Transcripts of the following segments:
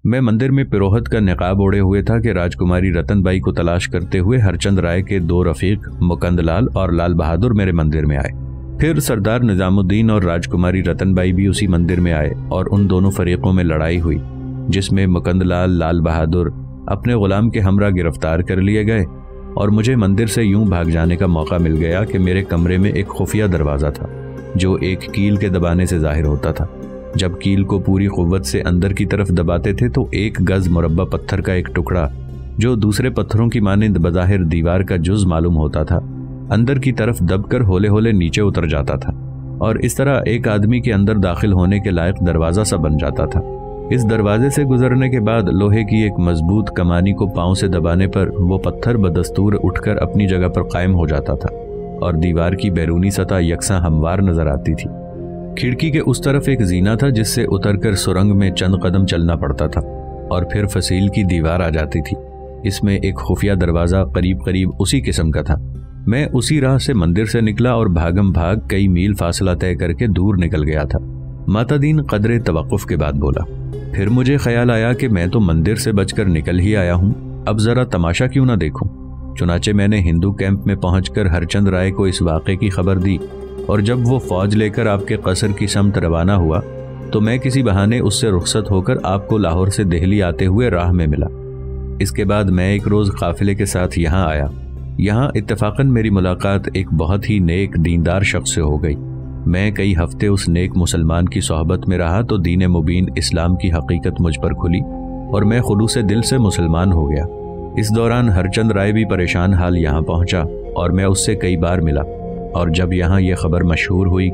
میں مندر میں پروہت کا نقاب اوڑے ہوئے تھا کہ راجکماری رتن بائی کو تلاش کرتے ہوئے ہرچند رائے کے 2 رفیق مکند لال اور لال بہادر میرے مندر میں آئے۔ پھر سردار نظام الدین اور راجکماری رتن بائی بھی اسی مندر میں آئے اور ان دونوں فریقوں میں لڑائی ہوئی، جس میں مکند لال لال بہادر اپنے غلام کے ہمراہ گرفتار کر لیے گئے اور مجھے مندر سے یوں بھاگ جانے کا موقع مل گیا کہ میرے کمرے میں ایک خفیہ دروازہ تھا جو ایک کیل کے دبانے سے ظاہر ہوتا تھا۔ جب کیل کو پوری قوت سے اندر کی طرف دباتے تھے تو 1 گز مربع پتھر کا ایک ٹکڑا جو دوسرے پتھروں کی مانند بظاہر دیوار کا جز معلوم ہوتا تھا، اندر کی طرف دب کر ہولے ہولے نیچے اتر جاتا تھا اور اس طرح ایک آدمی کے اندر داخل ہونے کے لائق دروازہ سا بن جاتا تھا۔ اس دروازے سے گزرنے کے بعد لوہے کی ایک مضبوط کمانی کو پاؤں سے دبانے پر وہ پتھر بدستور اٹھ کر اپنی جگہ پر قائم ہو جاتا تھا اور دیوار کی بیرونی سطح یکساں ہموار نظر آتی تھی۔ کھڑکی کے اس طرف ایک زینہ تھا جس سے اتر کر سرنگ میں چند قدم چلنا پڑتا تھا اور پھر فصیل کی دیوار آ جاتی تھی۔ اس میں ایک خفیہ دروازہ قریب قریب اسی قسم کا تھا۔ میں اسی راہ سے مندر سے نکلا اور بھاگم بھاگ کئی میل فاصلہ طے کر کے دور نکل گیا تھا۔ ماتا دین قدرے توقف کے بعد بولا، پھر مجھے خیال آیا کہ میں تو مندر سے بچ کر نکل ہی آیا ہوں، اب ذرا تماشا کیوں نہ دیکھوں۔ چنانچہ میں نے ہندو کیمپ میں پہنچ کر ہرچند رائے کو اس واقعے کی خبر دی اور جب وہ فوج لے کر آپ کے قصر کی سمت روانہ ہوا تو میں کسی بہانے اس سے رخصت ہو کر آپ کو لاہور سے دہلی آتے ہوئے راہ میں ملا۔ اس کے بعد میں ایک روز قافلے کے ساتھ یہاں آیا۔ یہاں اتفاقاً میری ملاقات ایک بہت ہی نیک دیندار شخص سے ہو گئی۔ میں کئی ہفتے اس نیک مسلمان کی صحبت میں رہا تو دین مبین اسلام کی حقیقت مجھ پر کھلی اور میں خلوص دل سے مسلمان ہو گیا۔ اس دوران ہرچند رائے بھی پریشان حال یہاں پہنچا اور میں اس سے کئی بار ملا، اور جب یہاں یہ خبر مشہور ہوئی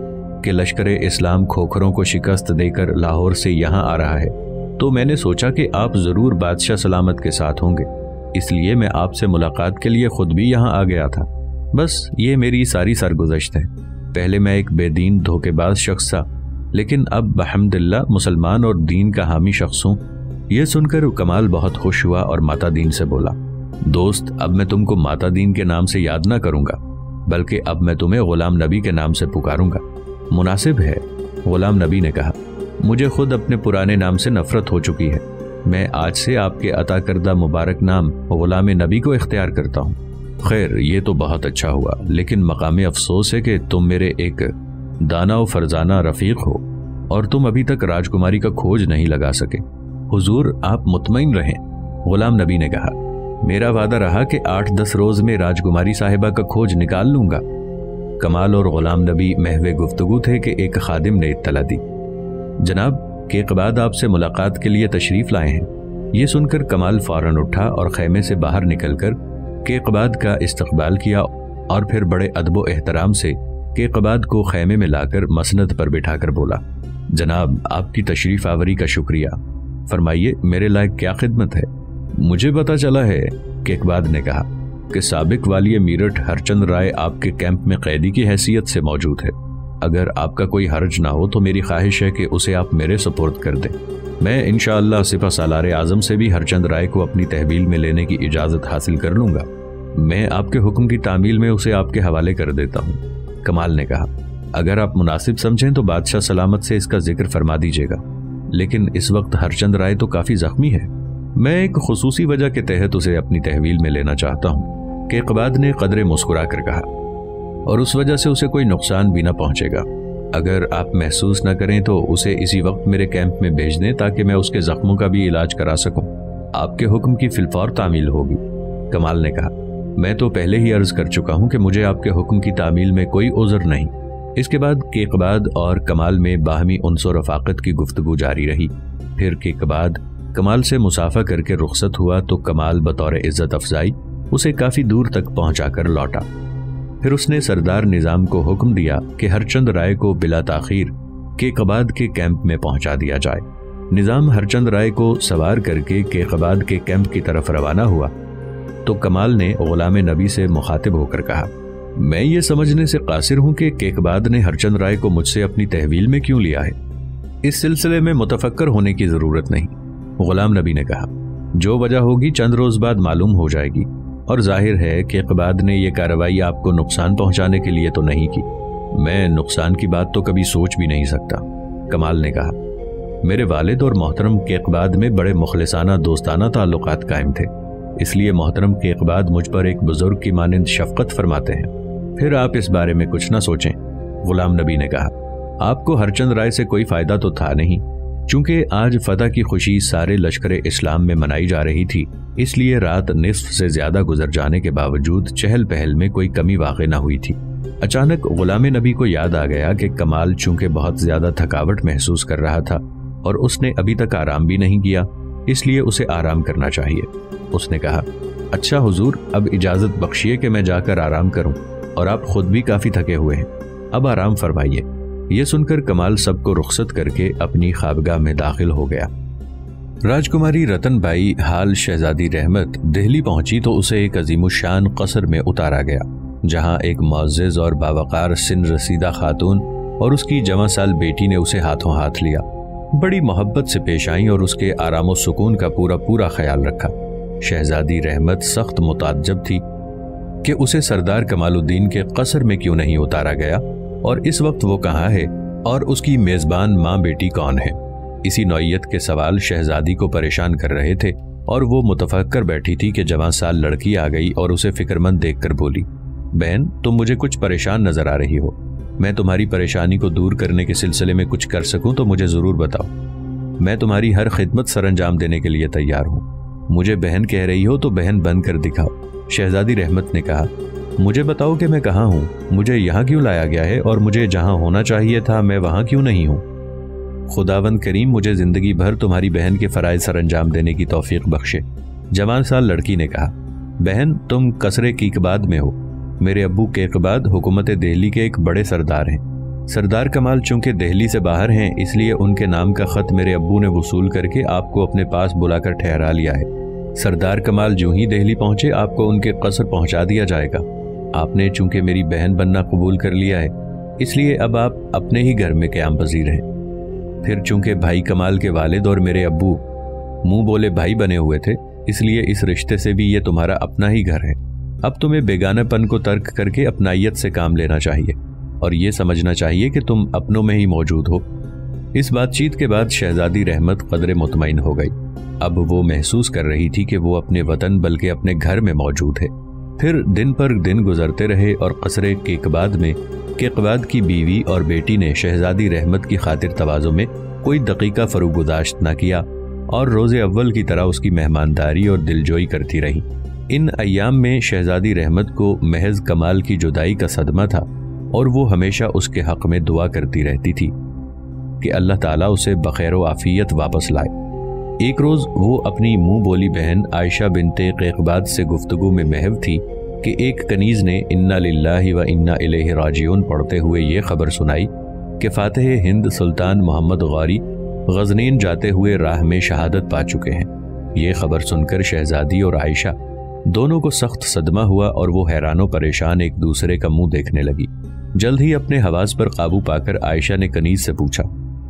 کہ لشکر اسلام کھوکھروں کو شکست دے کر لاہور سے یہاں آ رہا ہے تو میں نے سوچا کہ آپ ضرور بادشاہ سلامت کے ساتھ ہوں گے، اس لیے میں آپ سے ملاقات کے لیے خود بھی یہاں آ گیا تھا۔ بس یہ میری ساری سرگزشت ہے۔ پہلے میں ایک بے دین دھوکے باز شخص تھا، لیکن اب بحمداللہ مسلمان اور دین کا حامی شخص ہوں۔ یہ سن کر کمال بہت خوش ہوا اور ماتا دین سے بولا، دوست اب میں تم کو ماتا دین کے نام سے یاد نہ کروں گا، بلکہ اب میں تمہیں غلام نبی کے نام سے پکاروں گا۔ مناسب ہے، غلام نبی نے کہا، مجھے خود اپنے پرانے نام سے نفرت ہو چکی ہے۔ میں آج سے آپ کے عطا کردہ مبارک نام غلام نبی کو اختیار کرتا ہوں۔ خیر یہ تو بہت اچھا ہوا، لیکن مقام افسوس ہے کہ تم میرے ایک دانا و فرزانہ رفیق ہو اور تم ابھی تک راجکماری کا کھوج نہیں لگا سکے۔ حضور آپ مطمئن رہیں، غلام نبی نے کہا، میرا وعدہ رہا کہ 8-10 روز میں راجکماری صاحبہ کا کھوج نکال لوں گا۔ کمال اور غلام نبی محو گفتگو تھے کہ ایک خادم نے اطلاع دی، جناب کیک بعد آپ سے ملاقات کے لیے تشریف لائے ہیں۔ یہ سن کر کمال فوراً اٹھا اور خیمے سے باہر نکل کر کیقباد کا استقبال کیا اور پھر بڑے ادب و احترام سے کیقباد کو خیمے میں لا کر مسند پر بٹھا کر بولا، جناب آپ کی تشریف آوری کا شکریہ، فرمائیے میرے لائق کیا خدمت ہے؟ مجھے پتا چلا ہے، کیقباد نے کہا، کہ سابق والی میرٹھ ہرچند رائے آپ کے کیمپ میں قیدی کی حیثیت سے موجود ہے۔ اگر آپ کا کوئی حرج نہ ہو تو میری خواہش ہے کہ اسے آپ میرے سپرد کر دیں۔ میں انشاءاللہ سپہ سالار اعظم سے بھی ہرچند رائے کو اپنی تحویل میں لینے کی اجازت حاصل کر لوں گا۔ میں آپ کے حکم کی تعمیل میں اسے آپ کے حوالے کر دیتا ہوں۔ کمال نے کہا، اگر آپ مناسب سمجھیں تو بادشاہ سلامت سے اس کا ذکر فرما دیجیے گا، لیکن اس وقت ہرچند رائے تو کافی زخمی ہے، میں ایک خصوصی وجہ کے تحت اسے اپنی تحویل میں لینا چاہتا ہوں، کہ اقباد نے قدرے مسکرا کر کہا، اور اس وجہ سے اسے کوئی نقصان بھی نہ پہنچے گا۔ اگر آپ محسوس نہ کریں تو اسے اسی وقت میرے کیمپ میں بھیج دیں تاکہ میں اس کے زخموں کا بھی علاج کرا سکوں۔ آپ کے حکم کی فی الفور تعمیل ہوگی۔ کمال نے کہا، میں تو پہلے ہی عرض کر چکا ہوں کہ مجھے آپ کے حکم کی تعمیل میں کوئی عذر نہیں۔ اس کے بعد کیقباد اور کمال میں باہمی انس و رفاقت کی گفتگو جاری رہی۔ پھر کیقباد کمال سے مصافحہ کر کے رخصت ہوا تو کمال بطور عزت افزائی اسے کافی دور تک پہنچا کر لوٹا۔ پھر اس نے سردار نظام کو حکم دیا کہ ہرچند رائے کو بلا تاخیر کیقباد کے کیمپ میں پہنچا دیا جائے۔ نظام ہرچند رائے کو سوار کر کے کیقباد کے کیمپ کی طرف روانہ ہوا تو کمال نے غلام نبی سے مخاطب ہو کر کہا، میں یہ سمجھنے سے قاصر ہوں کہ کیقباد نے ہرچند رائے کو مجھ سے اپنی تحویل میں کیوں لیا ہے۔ اس سلسلے میں متفکر ہونے کی ضرورت نہیں۔ غلام نبی نے کہا، جو وجہ ہوگی چند روز بعد معلوم ہو جائے گی، اور ظاہر ہے کہ اقباد نے یہ کارروائی آپ کو نقصان پہنچانے کے لیے تو نہیں کی۔ میں نقصان کی بات تو کبھی سوچ بھی نہیں سکتا، کمال نے کہا۔ میرے والد اور محترم کیقباد میں بڑے مخلصانہ دوستانہ تعلقات قائم تھے، اس لیے محترم کیقباد مجھ پر ایک بزرگ کی مانند شفقت فرماتے ہیں۔ پھر آپ اس بارے میں کچھ نہ سوچیں، غلام نبی نے کہا۔ آپ کو ہرچند رائے سے کوئی فائدہ تو تھا نہیں، چونکہ آج فتح کی خوشی سارے لشکر اسلام میں منائی جا رہی تھی، اس لیے رات نصف سے زیادہ گزر جانے کے باوجود چہل پہل میں کوئی کمی واقع نہ ہوئی تھی۔ اچانک غلام نبی کو یاد آ گیا کہ کمال چونکہ بہت زیادہ تھکاوٹ محسوس کر رہا تھا اور اس نے ابھی تک آرام بھی نہیں کیا، اس لیے اسے آرام کرنا چاہیے۔ اس نے کہا، اچھا حضور، اب اجازت بخشیے کہ میں جا کر آرام کروں، اور آپ خود بھی کافی تھکے ہوئے ہیں، اب آرام فرمائیے۔ یہ سن کر کمال سب کو رخصت کر کے اپنی خوابگاہ میں داخل ہو گیا۔ راجکماری رتن بائی حال شہزادی رحمت دہلی پہنچی تو اسے ایک عظیم الشان قصر میں اتارا گیا، جہاں ایک معزز اور باوقار سن رسیدہ خاتون اور اس کی جوان سال بیٹی نے اسے ہاتھوں ہاتھ لیا، بڑی محبت سے پیش آئیں اور اس کے آرام و سکون کا پورا خیال رکھا۔ شہزادی رحمت سخت متعجب تھی کہ اسے سردار کمال الدین کے قصر میں کیوں نہیں اتارا گیا، اور اس وقت وہ کہاں ہے، اور اس کی میزبان ماں بیٹی کون ہے۔ اسی نوعیت کے سوال شہزادی کو پریشان کر رہے تھے، اور وہ متفکر بیٹھی تھی کہ جوان سال لڑکی آ گئی اور اسے فکرمند دیکھ کر بولی، بہن تم مجھے کچھ پریشان نظر آ رہی ہو، میں تمہاری پریشانی کو دور کرنے کے سلسلے میں کچھ کر سکوں تو مجھے ضرور بتاؤ، میں تمہاری ہر خدمت سر انجام دینے کے لیے تیار ہوں۔ مجھے بہن کہہ رہی ہو تو بہن بن کر دکھاؤ۔ شہزادی رحمت نے کہا، مجھے بتاؤ کہ میں کہاں ہوں، مجھے یہاں کیوں لایا گیا ہے، اور مجھے جہاں ہونا چاہیے تھا میں وہاں کیوں نہیں ہوں۔ خداوند کریم مجھے زندگی بھر تمہاری بہن کے فرائض سر انجام دینے کی توفیق بخشے۔ جوان سال لڑکی نے کہا، بہن تم قصر کیقباد میں ہو، میرے ابو کیقباد حکومت دہلی کے ایک بڑے سردار ہیں۔ سردار کمال چونکہ دہلی سے باہر ہیں، اس لیے ان کے نام کا خط میرے ابو نے وصول کر کے آپ کو اپنے پاس بلا کر ٹھہرا لیا ہے۔ سردار کمال جو ہی دہلی پہنچے آپ کو ان کے قصر پہنچا دیا جائے گا۔ آپ نے چونکہ میری بہن بننا قبول کر لیا ہے، اس لیے اب آپ اپنے ہی گھر میں قیام پذیر ہیں۔ پھر چونکہ بھائی کمال کے والد اور میرے ابو منہ بولے بھائی بنے ہوئے تھے، اس لیے اس رشتے سے بھی یہ تمہارا اپنا ہی گھر ہے۔ اب تمہیں بیگانہ پن کو ترک کر کے اپنائیت سے کام لینا چاہیے، اور یہ سمجھنا چاہیے کہ تم اپنوں میں ہی موجود ہو۔ اس بات چیت کے بعد شہزادی رحمت قدر مطمئن ہو گئی۔ اب وہ محسوس کر رہی تھی کہ وہ اپنے وطن بلکہ اپنے گھر میں موجود ہے۔ پھر دن پر دن گزرتے رہے اور قصر کیقباد میں کیقباد کی بیوی اور بیٹی نے شہزادی رحمت کی خاطر تواضع میں کوئی دقیقہ فروگزاشت نہ کیا، اور روز اول کی طرح اس کی مہمانداری اور دلجوئی کرتی رہی۔ ان ایام میں شہزادی رحمت کو محض کمال کی جدائی کا صدمہ تھا، اور وہ ہمیشہ اس کے حق میں دعا کرتی رہتی تھی کہ اللہ تعالیٰ اسے بخیر و عافیت واپس لائے۔ ایک روز وہ اپنی منہ بولی بہن عائشہ بنت کیقباد سے گفتگو میں محو تھی کہ ایک کنیز نے انا للہ و انا الیہ راجعون پڑھتے ہوئے یہ خبر سنائی کہ فاتح ہند سلطان محمد غوری غزنین جاتے ہوئے راہ میں شہادت پا چکے ہیں۔ یہ خبر سن کر شہزادی اور عائشہ دونوں کو سخت صدمہ ہوا، اور وہ حیران و پریشان ایک دوسرے کا منہ دیکھنے لگی۔ جلد ہی اپنے حواس پر قابو پا کر عائشہ نے کنیز سے پوچھا،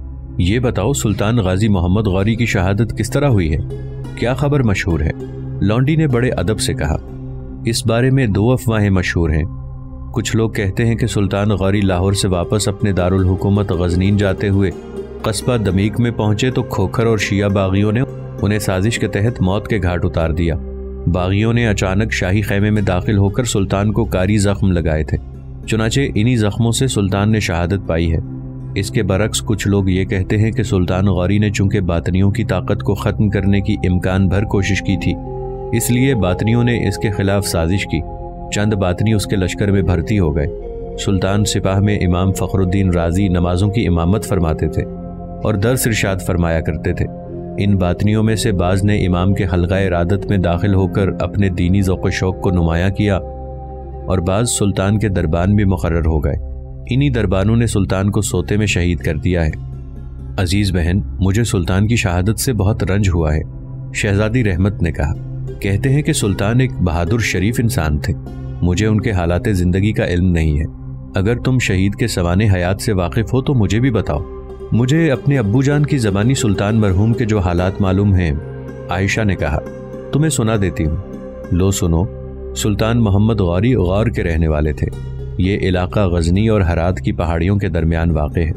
یہ بتاؤ سلطان غازی محمد غوری کی شہادت کس طرح ہوئی ہے، کیا خبر مشہور ہے؟ لونڈی نے بڑے ادب سے کہا، اس بارے میں دو افواہیں مشہور ہیں۔ کچھ لوگ کہتے ہیں کہ سلطان غوری لاہور سے واپس اپنے دارالحکومت غزنین جاتے ہوئے قصبہ دمیک میں پہنچے تو کھوکھر اور شیعہ باغیوں نے انہیں سازش کے تحت موت کے گھاٹ اتار دیا۔ باغیوں نے اچانک شاہی خیمے میں داخل ہو کر سلطان کو کاری زخم لگائے تھے، چنانچہ انہی زخموں سے سلطان نے شہادت پائی ہے۔ اس کے برعکس کچھ لوگ یہ کہتے ہیں کہ سلطان غوری نے چونکہ باطنیوں کی طاقت کو ختم کرنے کی امکان بھر کوشش کی تھی، اس لیے باطنیوں نے اس کے خلاف سازش کی۔ چند باطنی اس کے لشکر میں بھرتی ہو گئے۔ سلطان سپاہ میں امام فخر الدین رازی نمازوں کی امامت فرماتے تھے اور درس ارشاد فرمایا کرتے تھے۔ ان باطنیوں میں سے بعض نے امام کے حلقہ ارادت میں داخل ہو کر اپنے دینی ذوق و شوق کو نمایاں کیا، اور بعض سلطان کے دربان بھی مقرر ہو گئے۔ انہی دربانوں نے سلطان کو سوتے میں شہید کر دیا ہے۔ عزیز بہن، مجھے سلطان کی شہادت سے بہت رنج ہوا ہے، شہزادی رحمت نے کہا۔ کہتے ہیں کہ سلطان ایک بہادر شریف انسان تھے، مجھے ان کے حالات زندگی کا علم نہیں ہے۔ اگر تم شہید کے سوانح حیات سے واقف ہو تو مجھے بھی بتاؤ۔ مجھے اپنے ابو جان کی زبانی سلطان مرحوم کے جو حالات معلوم ہیں، عائشہ نے کہا۔ تمہیں سنا دیتی ہوں، لو سنو۔ سلطان محمد غوری غور کے رہنے والے تھے۔ یہ علاقہ غزنی اور ہرات کی پہاڑیوں کے درمیان واقع ہے۔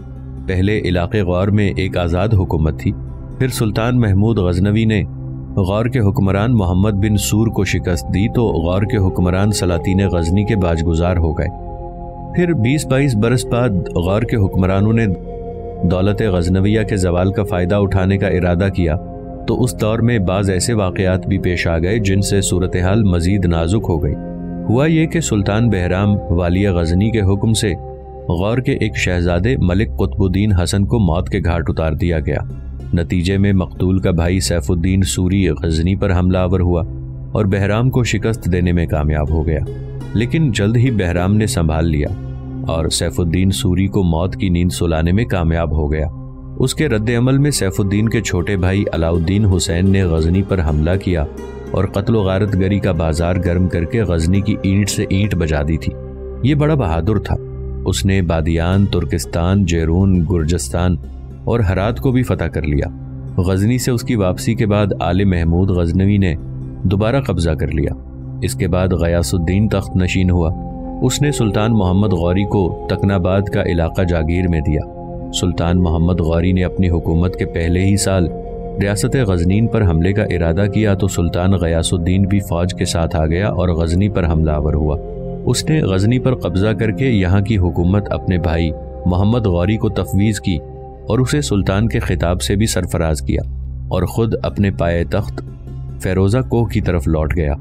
پہلے علاقے غور میں ایک آزاد حکومت تھی، پھر سلطان محمود غزنوی نے غور کے حکمران محمد بن سور کو شکست دی تو غور کے حکمران سلاطین غزنی کے باج گزار ہو گئے۔ پھر 20-22 برس بعد غور کے حکمرانوں نے دولت غزنویہ کے زوال کا فائدہ اٹھانے کا ارادہ کیا تو اس دور میں بعض ایسے واقعات بھی پیش آ گئے جن سے صورتحال مزید نازک ہو گئی۔ ہوا یہ کہ سلطان بہرام والی غزنی کے حکم سے غور کے ایک شہزادے ملک قطب الدین حسن کو موت کے گھاٹ اتار دیا گیا۔ نتیجے میں مقتول کا بھائی سیف الدین سوری غزنی پر حملہ آور ہوا اور بہرام کو شکست دینے میں کامیاب ہو گیا، لیکن جلد ہی بہرام نے سنبھال لیا اور سیف الدین سوری کو موت کی نیند سلانے میں کامیاب ہو گیا۔ اس کے رد عمل میں سیف الدین کے چھوٹے بھائی علاؤالدین حسین نے غزنی پر حملہ کیا اور قتل و غارت گری کا بازار گرم کر کے غزنی کی اینٹ سے اینٹ بجا دی تھی۔ یہ بڑا بہادر تھا، اس نے بادیان، ترکستان، جیرون، گرجستان اور ہرات کو بھی فتح کر لیا۔ غزنی سے اس کی واپسی کے بعد آل محمود غزنوی نے دوبارہ قبضہ کر لیا۔ اس کے بعد غیاث الدین تخت نشین ہوا۔ اس نے سلطان محمد غوری کو تکناباد کا علاقہ جاگیر میں دیا۔ سلطان محمد غوری نے اپنی حکومت کے پہلے ہی سال ریاست غزنین پر حملے کا ارادہ کیا تو سلطان غیاث الدین بھی فوج کے ساتھ آ گیا اور غزنی پر حملہ آور ہوا۔ اس نے غزنی پر قبضہ کر کے یہاں کی حکومت اپنے بھائی محمد غوری کو تفویض کی اور اسے سلطان کے خطاب سے بھی سرفراز کیا اور خود اپنے پائے تخت فیروزہ کوہ کی طرف لوٹ گیا۔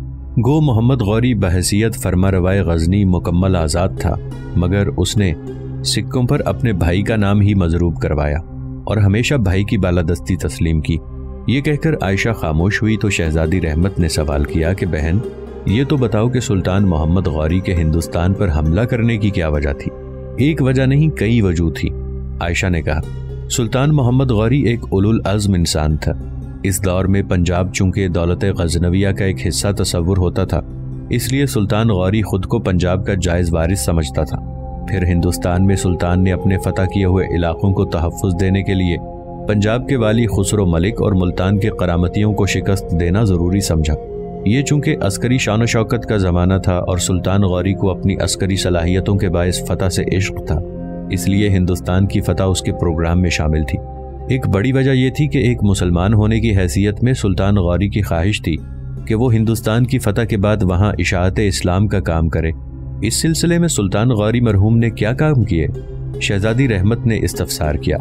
گو محمد غوری بحیثیت فرما روائے غزنی مکمل آزاد تھا، مگر اس نے سکوں پر اپنے بھائی کا نام ہی مضروب کروایا اور ہمیشہ بھائی کی بالادستی تسلیم کی۔ یہ کہہ کر عائشہ خاموش ہوئی تو شہزادی رحمت نے سوال کیا کہ بہن، یہ تو بتاؤ کہ سلطان محمد غوری کے ہندوستان پر حملہ کرنے کی کیا وجہ تھی؟ ایک وجہ نہیں، کئی وجہ تھی۔ عائشہ نے کہا، سلطان محمد غوری ایک اولو العزم انسان تھا۔ اس دور میں پنجاب چونکہ دولت غزنویہ کا ایک حصہ تصور ہوتا تھا، اس لیے سلطان غوری خود کو پنجاب کا جائز وارث سمجھتا تھا۔ پھر ہندوستان میں سلطان نے اپنے فتح کیے ہوئے علاقوں کو تحفظ دینے کے لیے پنجاب کے والی خسرو ملک اور ملتان کے قرامتیوں کو شکست دینا ضروری سمجھا۔ یہ چونکہ عسکری شان و شوکت کا زمانہ تھا اور سلطان غوری کو اپنی عسکری صلاحیتوں کے باعث فتح سے عشق تھا، اس لیے ہندوستان کی فتح اس کے پروگرام میں شامل تھی۔ ایک بڑی وجہ یہ تھی کہ ایک مسلمان ہونے کی حیثیت میں سلطان غوری کی خواہش تھی کہ وہ ہندوستان کی فتح کے بعد وہاں اشاعت اسلام کا کام کرے۔ اس سلسلے میں سلطان غوری مرحوم نے کیا کام کیے؟ شہزادی رحمت نے استفسار کیا۔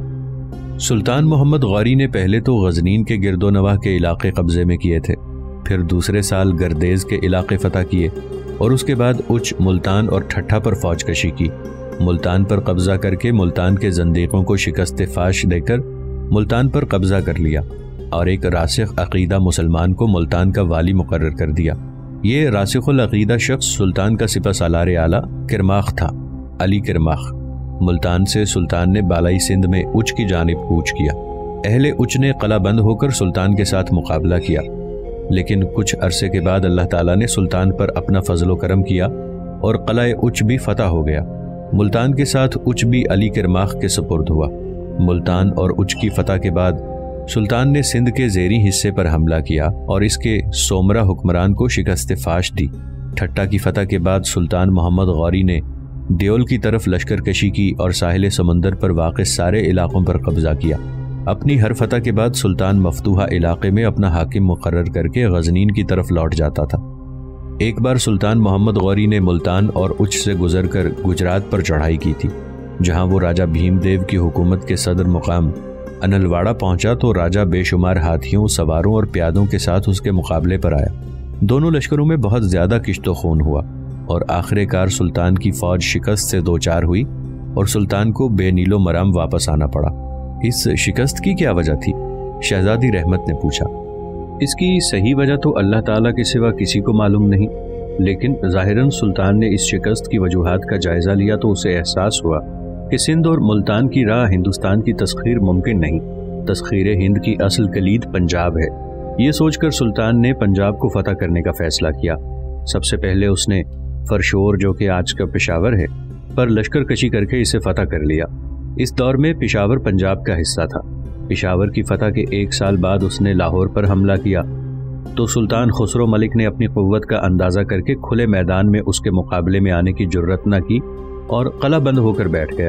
سلطان محمد غوری نے پہلے تو غزنین کے گرد و نواح کے علاقے قبضے میں کیے تھے، پھر دوسرے سال گردیز کے علاقے فتح کیے اور اس کے بعد اچ، ملتان اور ٹھٹھا پر فوج کشی کی۔ ملتان پر قبضہ کر کے ملتان کے زندیقوں کو شکست فاش دے کر ملتان پر قبضہ کر لیا اور ایک راسخ عقیدہ مسلمان کو ملتان کا والی مقرر کر دیا۔ یہ راسخ العقیدہ شخص سلطان کا سپہ سالار اعلیٰ کرماخ تھا، علی کرماخ۔ ملتان سے سلطان نے بالائی سندھ میں اچ کی جانب کوچ کیا۔ اہل اچ نے قلعہ بند ہو کر سلطان کے ساتھ مقابلہ کیا، لیکن کچھ عرصے کے بعد اللہ تعالیٰ نے سلطان پر اپنا فضل و کرم کیا اور قلعہ اچ بھی فتح ہو گیا۔ ملتان کے ساتھ اچ بھی علی کرماخ کے سپرد ہوا۔ ملتان اور اچ کی فتح کے بعد سلطان نے سندھ کے زیری حصے پر حملہ کیا اور اس کے سومرہ حکمران کو شکست فاش دی۔ ٹھٹھا کی فتح کے بعد سلطان محمد غوری نے دیول کی طرف لشکر کشی کی اور ساحل سمندر پر واقع سارے علاقوں پر قبضہ کیا۔ اپنی ہر فتح کے بعد سلطان مفتوحہ علاقے میں اپنا حاکم مقرر کر کے غزنین کی طرف لوٹ جاتا تھا۔ ایک بار سلطان محمد غوری نے ملتان اور اچ سے گزر کر گجرات پر چڑھائی کی تھی، جہاں وہ راجہ بھیم دیو کی حکومت کے صدر مقام انلواڑہ پہنچا تو راجہ بے شمار ہاتھیوں، سواروں اور پیادوں کے ساتھ اس کے مقابلے پر آیا۔ دونوں لشکروں میں بہت زیادہ کشت و خون ہوا اور آخر کار سلطان کی فوج شکست سے دوچار ہوئی اور سلطان کو بے نیل و مرام واپس آنا پڑا۔ اس شکست کی کیا وجہ تھی؟ شہزادی رحمت نے پوچھا۔ اس کی صحیح وجہ تو اللہ تعالیٰ کے سوا کسی کو معلوم نہیں، لیکن ظاہراً سلطان نے اس شکست کی وجوہات کا جائزہ لیا تو اسے احساس ہوا کہ سندھ اور ملتان کی راہ ہندوستان کی تسخیر ممکن نہیں، تسخیر ہند کی اصل کلید پنجاب ہے۔ یہ سوچ کر سلطان نے پنجاب کو فتح کرنے کا فیصلہ کیا۔ سب سے پہلے اس نے فرشور، جو کہ آج کا پشاور ہے، پر لشکر کشی کر کے اسے فتح کر لیا۔ اس دور میں پشاور پنجاب کا حصہ تھا۔ پشاور کی فتح کے ایک سال بعد اس نے لاہور پر حملہ کیا تو سلطان خسرو ملک نے اپنی قوت کا اندازہ کر کے کھلے میدان میں اس کے مقابلے میں آنے کی جرت نہ کی اور قلعہ بند ہو کر بیٹھ گیا۔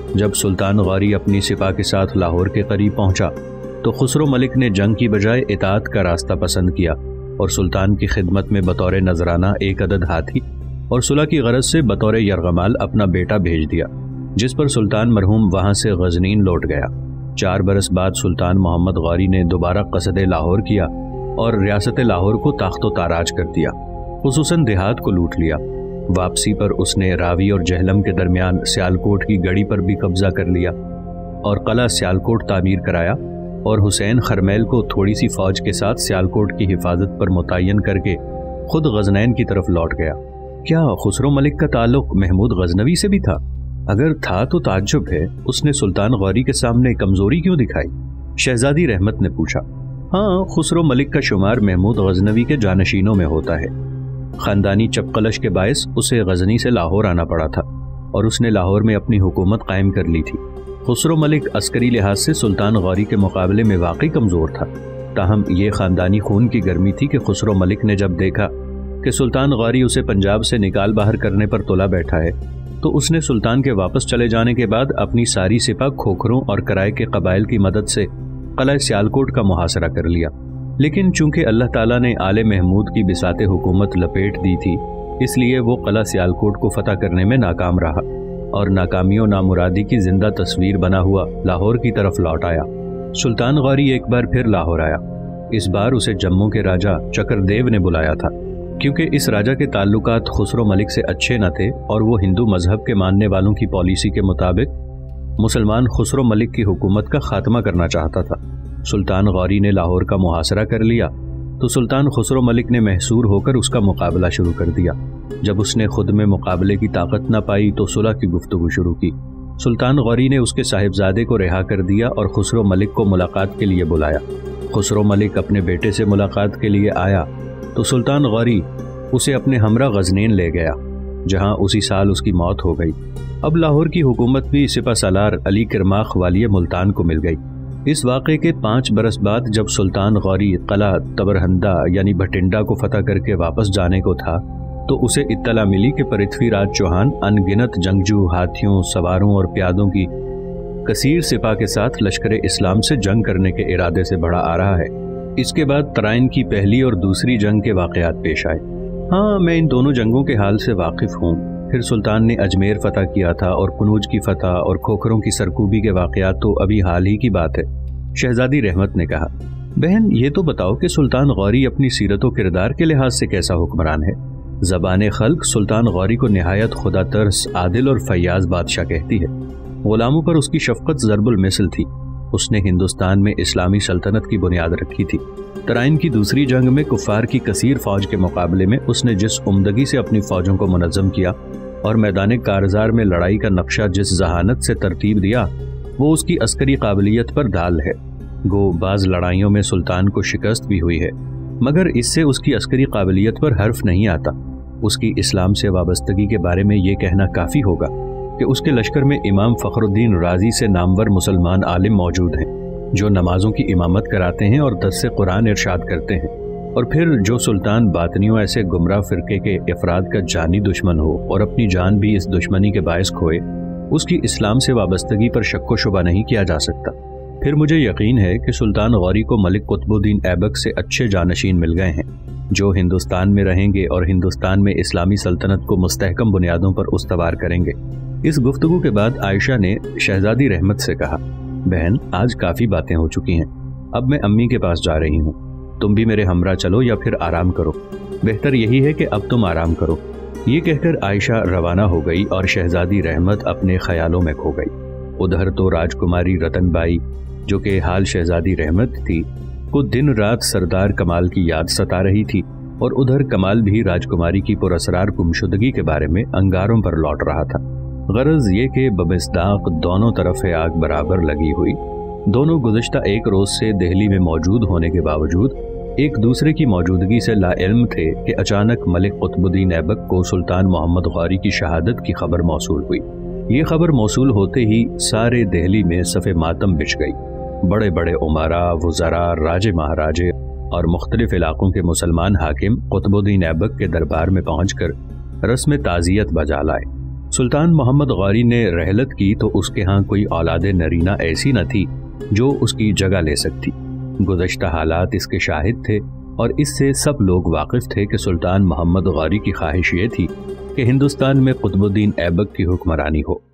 جب سلطان غوری اپنی سپاہ کے ساتھ لاہور کے قریب پہنچا تو خسرو ملک نے جنگ کی بجائے اطاعت کا راستہ پسند کیا اور سلطان کی خدمت میں بطور نذرانہ ایک عدد ہاتھی اور صلح کی غرض سے بطور یرغمال اپنا بیٹا بھیج دیا، جس پر سلطان مرحوم وہاں سے غزنین لوٹ گیا۔ 4 برس بعد سلطان محمد غوری نے دوبارہ قصد لاہور کیا اور ریاست لاہور کو تاخت و تاراج کر دیا، خصوصاً دیہات کو لوٹ لیا۔ واپسی پر اس نے راوی اور جہلم کے درمیان سیالکوٹ کی گڑی پر بھی قبضہ کر لیا اور قلعہ سیالکوٹ تعمیر کرایا اور حسین خرمیل کو تھوڑی سی فوج کے ساتھ سیالکوٹ کی حفاظت پر متعین کر کے خود غزنین کی طرف لوٹ گیا۔ کیا خسرو ملک کا تعلق محمود غزنوی سے بھی تھا؟ اگر تھا تو تعجب ہے، اس نے سلطان غوری کے سامنے کمزوری کیوں دکھائی؟ شہزادی رحمت نے پوچھا۔ ہاں، خسرو ملک کا شمار محمود غزنوی کے جانشینوں میں ہوتا ہے۔ خاندانی چپقلش کے باعث اسے غزنی سے لاہور آنا پڑا تھا اور اس نے لاہور میں اپنی حکومت قائم کر لی تھی۔ خسرو ملک عسکری لحاظ سے سلطان غوری کے مقابلے میں واقعی کمزور تھا، تاہم یہ خاندانی خون کی گرمی تھی کہ خسرو ملک نے جب دیکھا کہ سلطان غوری اسے پنجاب سے نکال باہر کرنے پر تلا بیٹھا ہے تو اس نے سلطان کے واپس چلے جانے کے بعد اپنی ساری سپاہ کھوکھروں اور کرائے کے قبائل کی مدد سے قلعہ سیالکوٹ کا محاصرہ کر لیا۔ لیکن چونکہ اللہ تعالیٰ نے آل محمود کی بساط حکومت لپیٹ دی تھی، اس لیے وہ قلعہ سیالکوٹ کو فتح کرنے میں ناکام رہا اور ناکامی و نامرادی کی زندہ تصویر بنا ہوا لاہور کی طرف لوٹ آیا۔ سلطان غوری ایک بار پھر لاہور آیا۔ اس بار اسے جموں کے راجہ چکر دیو نے بلایا تھا، کیونکہ اس راجہ کے تعلقات خسرو ملک سے اچھے نہ تھے اور وہ ہندو مذہب کے ماننے والوں کی پالیسی کے مطابق مسلمان خسرو ملک کی حکومت کا خاتمہ کرنا چاہتا تھا۔ سلطان غوری نے لاہور کا محاصرہ کر لیا تو سلطان خسرو ملک نے محصور ہو کر اس کا مقابلہ شروع کر دیا۔ جب اس نے خود میں مقابلے کی طاقت نہ پائی تو صلح کی گفتگو شروع کی۔ سلطان غوری نے اس کے صاحبزادے کو رہا کر دیا اور خسرو ملک کو ملاقات کے لیے بلایا۔ خسرو ملک اپنے بیٹے سے ملاقات کے لیے آیا تو سلطان غوری اسے اپنے ہمراہ غزنین لے گیا، جہاں اسی سال اس کی موت ہو گئی۔ اب لاہور کی حکومت بھی سپہ سالار علی کرماخ والی ملتان کو مل گئی۔ اس واقعے کے 5 برس بعد جب سلطان غوری قلعہ تبرہندہ یعنی بھٹنڈا کو فتح کر کے واپس جانے کو تھا تو اسے اطلاع ملی کہ پرتھوی راج چوہان ان گنت جنگجو، ہاتھیوں، سواروں اور پیادوں کی کثیر سپاہ کے ساتھ لشکر اسلام سے جنگ کرنے کے ارادے سے بڑھا آ رہا ہے۔ اس کے بعد ترائن کی پہلی اور دوسری جنگ کے واقعات پیش آئے۔ ہاں، میں ان دونوں جنگوں کے حال سے واقف ہوں۔ پھر سلطان نے اجمیر فتح کیا تھا اور کنوج کی فتح اور کھوکھروں کی سرکوبی کے واقعات تو ابھی حال ہی کی بات ہے۔ شہزادی رحمت نے کہا، بہن یہ تو بتاؤ کہ سلطان غوری اپنی سیرت و کردار کے لحاظ سے کیسا حکمران ہے؟ زبان خلق سلطان غوری کو نہایت خدا ترس، عادل اور فیاض بادشاہ کہتی ہے۔ غلاموں پر اس کی شفقت ضرب المثل تھی۔ اس نے ہندوستان میں اسلامی سلطنت کی بنیاد رکھی تھی۔ ترائن کی دوسری جنگ میں کفار کی کثیر فوج کے مقابلے میں اس نے جس عمدگی سے اپنی فوجوں کو منظم کیا اور میدان کارزار میں لڑائی کا نقشہ جس ذہانت سے ترتیب دیا، وہ اس کی عسکری قابلیت پر ڈھال ہے۔ گو بعض لڑائیوں میں سلطان کو شکست بھی ہوئی ہے، مگر اس سے اس کی عسکری قابلیت پر حرف نہیں آتا۔ اس کی اسلام سے وابستگی کے بارے میں یہ کہنا کافی ہوگا کہ اس کے لشکر میں امام فخر الدین رازی سے نامور مسلمان عالم موجود ہیں، جو نمازوں کی امامت کراتے ہیں اور درس قرآن ارشاد کرتے ہیں، اور پھر جو سلطان باطنیوں ایسے گمراہ فرقے کے افراد کا جانی دشمن ہو اور اپنی جان بھی اس دشمنی کے باعث کھوئے، اس کی اسلام سے وابستگی پر شک و شبہ نہیں کیا جا سکتا۔ پھر مجھے یقین ہے کہ سلطان غوری کو ملک قطب الدین ایبک سے اچھے جانشین مل گئے ہیں، جو ہندوستان میں رہیں گے اور ہندوستان میں اسلامی سلطنت کو مستحکم بنیادوں پر استوار کریں گے۔ اس گفتگو کے بعد عائشہ نے شہزادی رحمت سے کہا، بہن آج کافی باتیں ہو چکی ہیں، اب میں امی کے پاس جا رہی ہوں، تم بھی میرے ہمراہ چلو یا پھر آرام کرو۔ بہتر یہی ہے کہ اب تم آرام کرو۔ یہ کہہ کر عائشہ روانہ ہو گئی اور شہزادی رحمت اپنے خیالوں میں کھو گئی۔ ادھر تو راجکماری رتن بائی، جو کہ حال شہزادی رحمت تھی، کو دن رات سردار کمال کی یاد ستا رہی تھی، اور ادھر کمال بھی راجکماری کی پراسرار گمشدگی کے بارے میں انگاروں پر لوٹ رہا تھا۔ غرض یہ کہ بمصداق دونوں طرف آگ برابر لگی ہوئی، دونوں گزشتہ ایک روز سے دہلی میں موجود ہونے کے باوجود ایک دوسرے کی موجودگی سے لا علم تھے کہ اچانک ملک قطب الدین ایبک کو سلطان محمد غوری کی شہادت کی خبر موصول ہوئی۔ یہ خبر موصول ہوتے ہی سارے دہلی میں صف ماتم بچھ گئی۔ بڑے بڑے امراء، وزراء، راجے مہاراجے اور مختلف علاقوں کے مسلمان حاکم قطب الدین ایبک کے دربار میں پہنچ کر رسم تعزیت بجا لائے۔ سلطان محمد غوری نے رحلت کی تو اس کے ہاں کوئی اولاد نرینہ ایسی نہ تھی جو اس کی جگہ لے سکتی۔ گزشتہ حالات اس کے شاہد تھے اور اس سے سب لوگ واقف تھے کہ سلطان محمد غوری کی خواہش یہ تھی کہ ہندوستان میں قطب الدین ایبک کی حکمرانی ہو۔